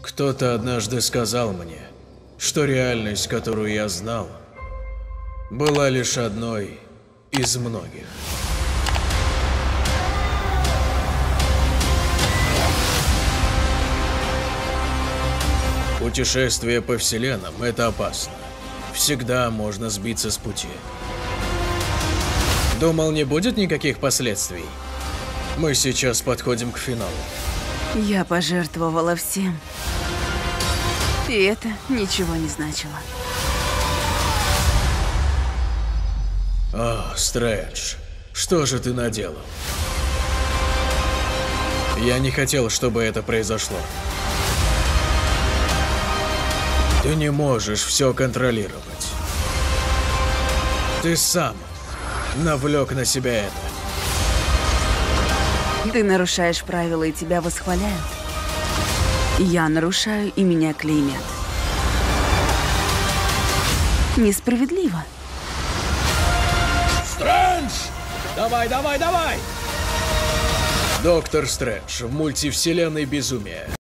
Кто-то однажды сказал мне, что реальность, которую я знал, была лишь одной из многих. Путешествие по вселенным – это опасно. Всегда можно сбиться с пути. Думал, не будет никаких последствий? Мы сейчас подходим к финалу. Я пожертвовала всем. И это ничего не значило. О, Стрэндж, что же ты наделал? Я не хотел, чтобы это произошло. Ты не можешь все контролировать. Ты сам навлек на себя это. Ты нарушаешь правила, и тебя восхваляют. Я нарушаю, и меня клеймят. Несправедливо. Стрэндж! Давай, давай, давай! Доктор Стрэндж в мультивселенной безумия.